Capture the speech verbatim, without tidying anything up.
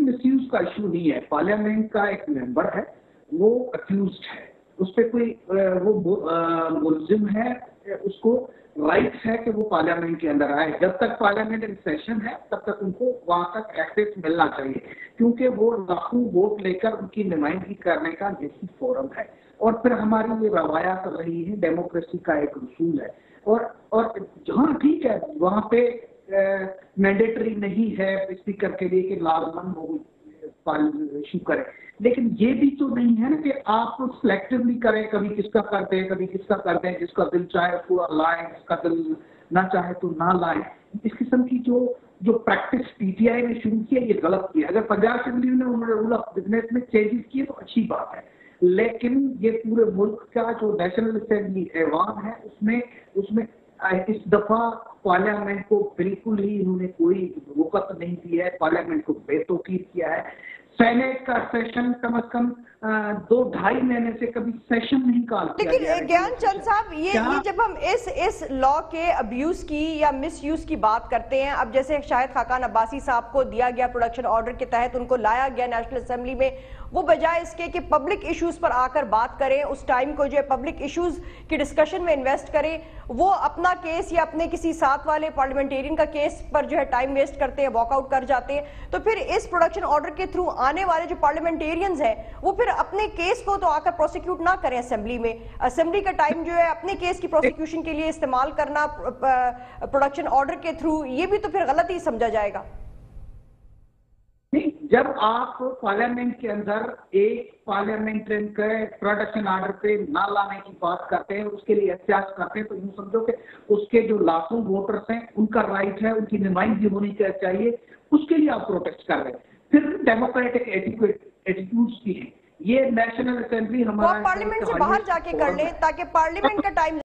Misuse का issue नहीं है। पार्लियामेंट का एक मेंबर है, वो अक्यूज्ड है, उस पर कोई वो मुलजिम है, उसको राइट है कि वो पार्लियामेंट के अंदर आए। जब तक पार्लियामेंट इन सेशन है तब तक उनको वहां तक एक्सेस मिलना चाहिए, क्योंकि वो लाखों वोट लेकर उनकी नुमाइंदगी करने का यही फोरम है। और फिर हमारी ये रवायात रही है, डेमोक्रेसी का एक उसूल है। और और जहाँ ठीक है वहां पे मैंडेटरी नहीं है स्पीकर के लिए कि लाजमन वो इशू करें, लेकिन ये भी तो नहीं है ना कि आप सिलेक्टिवली करें, कभी किसका कर दें कभी किसका कर दें, जिसका दिल चाहे पूरा लाएं, जिसका दिल ना चाहे तो ना लाएं। इस किस्म की जो जो प्रैक्टिस पीटीआई ने शुरू की है, ये गलत किया। अगर पंजाब असेंबली ने उन्होंने रूल ऑफ बिजनेस में चेंजेस किए तो अच्छी बात है, लेकिन ये पूरे मुल्क का जो नेशनल असेंबली ऐवान है उसमें उसमें इस दफा पार्लियामेंट को बिल्कुल ही इन्होंने कोई वक़्त नहीं दी है, पार्लियामेंट को बेतौकीद किया है। सेनेट का सेशन कम अज कम दो ढाई महीने से कभी सेशन नहीं निकाल किया गया। लेकिन ज्ञानचंद साहब, ये ये जब हम इस इस लॉ के अब्यूज की या मिस यूज की बात करते हैं, अब जैसे शाहिद खाकान अब्बासी साहब को दिया गया प्रोडक्शन ऑर्डर के तहत उनको लाया गया नेशनल असेंबली में, वो बजाय इसके कि पब्लिक इश्यूज पर आकर बात करें, उस टाइम को जो है पब्लिक इश्यूज की डिस्कशन में इन्वेस्ट करें, वो अपना केस या अपने किसी साथ वाले पार्लियामेंटेरियन का केस पर जो है टाइम वेस्ट करते हैं, वॉकआउट कर जाते हैं। तो फिर इस प्रोडक्शन ऑर्डर के थ्रू आने वाले जो पार्लियामेंटेरियंस हैं वो फिर अपने केस को तो आकर प्रोसिक्यूट ना करें असेंबली में। असेंबली का टाइम जो है अपने केस की प्रोसिक्यूशन के लिए इस्तेमाल करना प्रोडक्शन ऑर्डर के थ्रू, ये भी तो फिर गलत ही समझा जाएगा। नहीं, जब आप पार्लियामेंट के अंदर एक पार्लियामेंटेरियन के प्रोडक्शन ऑर्डर पे ना लाने की बात करते हैं, उसके लिए एहतियात करते हैं, तो यूँ समझो कि उसके जो लाखों वोटर्स हैं उनका राइट है, उनकी नुमाइंदगी होनी चाहिए, उसके लिए आप प्रोटेस्ट कर रहे हैं। फिर डेमोक्रेटिक एटीट्यूड्स की हैं। ये नेशनल असेंबली हमारा पार्लियामेंट से बाहर जाके कर ले ताकि पार्लियामेंट का टाइम